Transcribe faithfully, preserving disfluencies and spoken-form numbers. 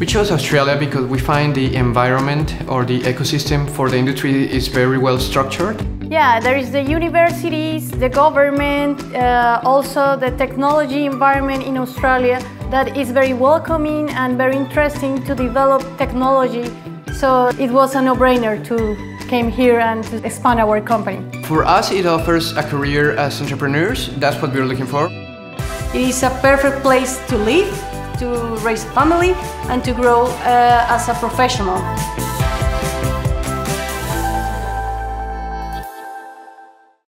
We chose Australia because we find the environment or the ecosystem for the industry is very well structured. Yeah, there is the universities, the government, uh, also the technology environment in Australia that is very welcoming and very interesting to develop technology. So it was a no-brainer to come here and to expand our company. For us, it offers a career as entrepreneurs. That's what we're looking for. It is a perfect place to live, to raise a family, and to grow uh, as a professional.